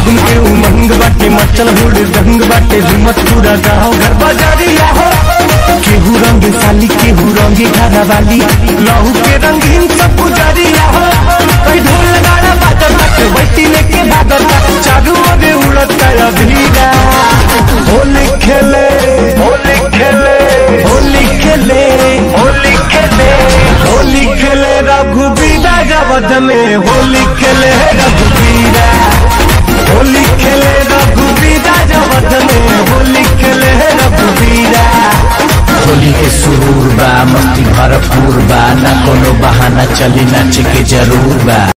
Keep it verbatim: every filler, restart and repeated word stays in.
फागुन के उमंग बाटे मचल हुड़ दंग बाटे हिम्मत पूरा गाँव घर बाजारिया हो। केहू रंग साली केहू रंगे घरा वाली लहू के रंगीन सब पुजारिया हो। कई ढोल लगाना बाजत बाटे बैठी लेके भागत चारू ओरे उड़ता अधीरा। होली खेले होली खेले होली खेले होली खेले होली खेले रघुबीरा जगत में होली खेले रघुबीरा होली खेले रघुबीरा जगत में होली खेले रघुबीरा। होली के सुरूर बा मस्ती भरपूर बा ना कोनो बहाना चली नाच के जरूर बा।